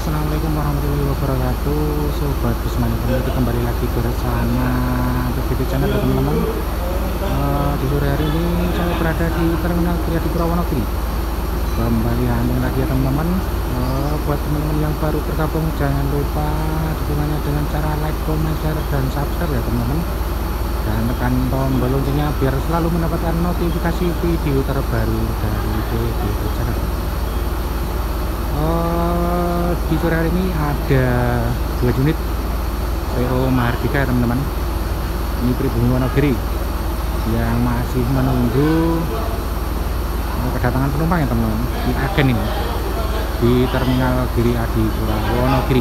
Assalamualaikum warahmatullahi wabarakatuh. Sobat Bismani Community, kembali lagi bersama PGP Channel ya teman-teman. Di sore hari ini saya berada di Terminal Gria di Purwonogiri. Kembali hunting lagi ya teman-teman. Buat teman-teman yang baru bergabung, jangan lupa dukungannya dengan cara like, comment, share, dan subscribe ya teman-teman. Dan tekan tombol loncengnya biar selalu mendapatkan notifikasi video terbaru dari PGP Channel. Di sore hari ini ada 2 unit PO Mahardika ya teman-teman. Ini pribumi Wonogiri yang masih menunggu kedatangan penumpang ya teman-teman, di agen ini di Terminal Giri Adi Wonogiri.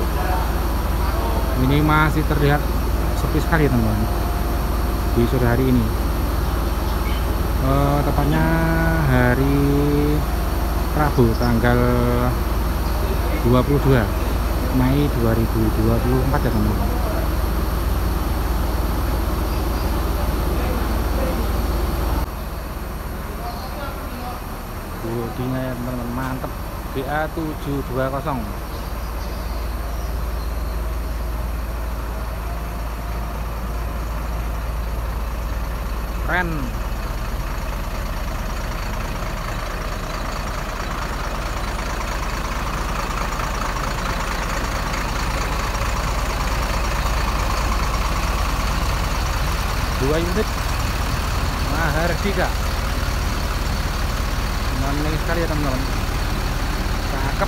Ini masih terlihat sepi sekali ya teman-teman di sore hari ini. Tepatnya hari Rabu tanggal 22 Mei 2024 ya teman-teman. Bodinya ya teman-teman, mantep. BA720 keren. Dua unit Mahardika, manis sekali ya teman-teman, cakep.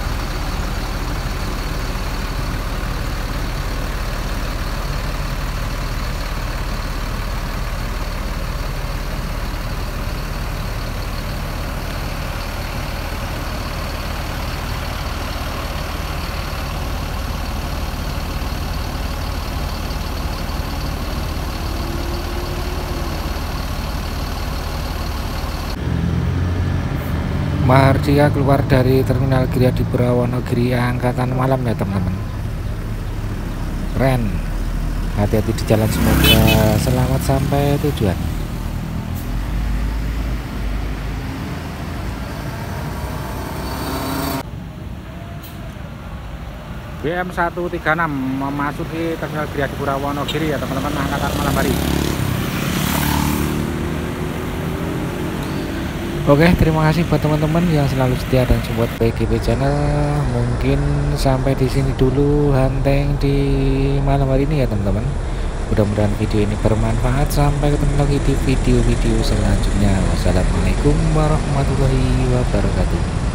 Mahardika keluar dari Terminal Giri Adi Wonogiri angkatan malam ya teman-teman. Keren. Hati-hati di jalan, semoga selamat sampai tujuan. BM136 memasuki Terminal Giri Adi Wonogiri ya teman-teman, angkatan malam hari. Oke, terima kasih buat teman-teman yang selalu setia dan support PGP Channel. Mungkin sampai di sini dulu hunting di malam hari ini ya teman-teman. Mudah-mudahan video ini bermanfaat. Sampai ketemu lagi di video-video selanjutnya. Wassalamualaikum warahmatullahi wabarakatuh.